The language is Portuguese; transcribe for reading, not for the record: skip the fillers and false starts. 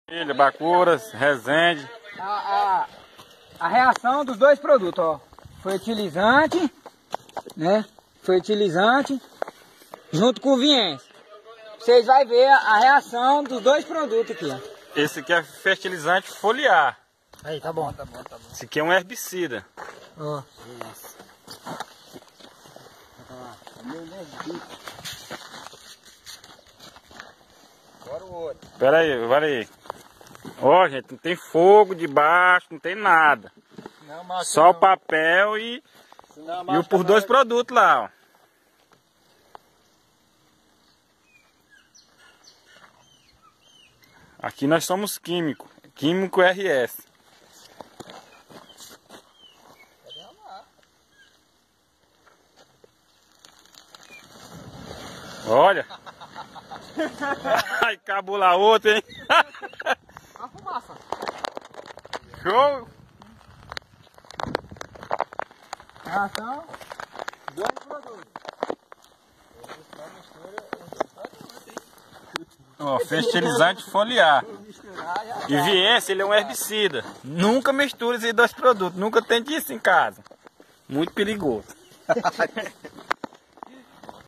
Bacuras, Resende. A reação dos dois produtos, ó. Fertilizante, né? Fertilizante junto com o Viense. Vocês vão ver a reação dos dois produtos aqui, ó. Esse aqui é fertilizante foliar. Aí, tá bom. Esse aqui é um herbicida. Ó. Agora o outro. Pera aí. Ó, gente, não tem fogo debaixo, não tem nada. Só o papel e por dois produtos lá, ó. Aqui nós somos químico RS. Olha. Ai, cabula outro, hein? A fumaça. Show! Reação, dois produtos. Ó, fertilizante foliar. E Viense, ele é um herbicida. Nunca misture esses dois produtos. Nunca tente isso em casa. Muito perigoso.